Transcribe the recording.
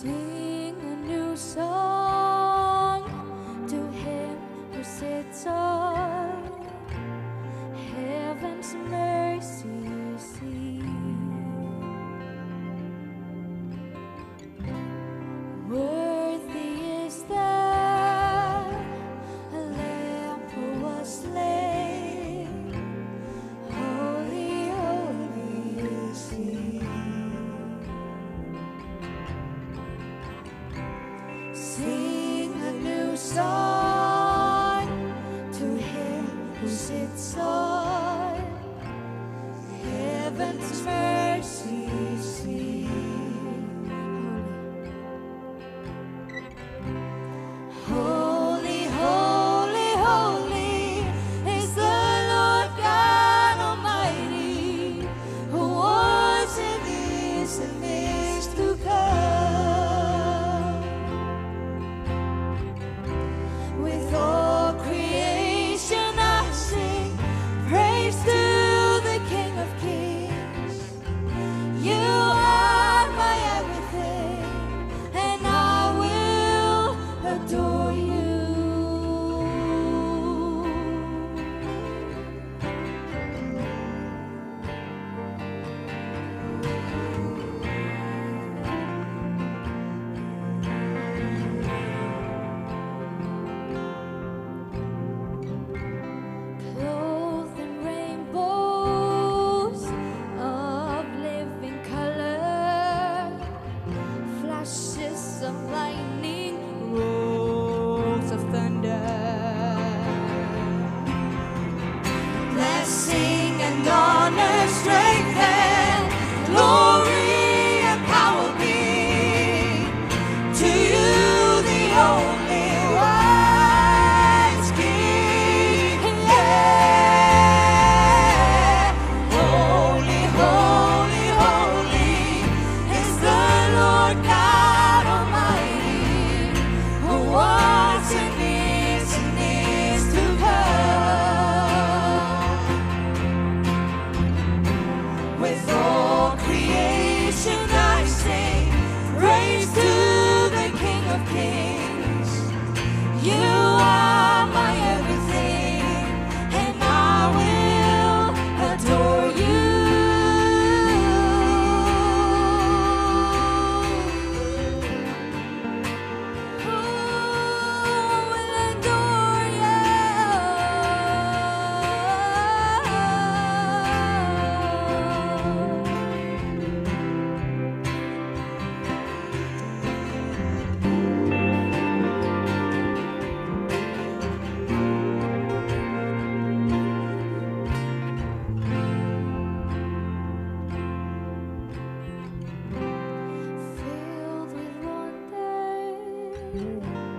Sing a new song to Him who sits on heaven's mercy seat. Worthy is the Lamb who was slain. Holy, holy is He. Sing a new song to Him who sits on heaven's mercy seat. Holy, holy, holy is the Lord God Almighty, who was and is to come. With all creation I sing praise to the King of Kings. You are my everything, and I will adore you. Clothed in rainbows of living color, flashes of lightning, rolls of thunder. Blessing and honor, strength and glory and power be to you, the only wise King. Yeah. Holy, holy, holy is the Lord God Almighty, who was and is to come. With all creation I sing praise to the King of Kings. You are my everything, and I will adore you. Oh, I will adore filled with wonder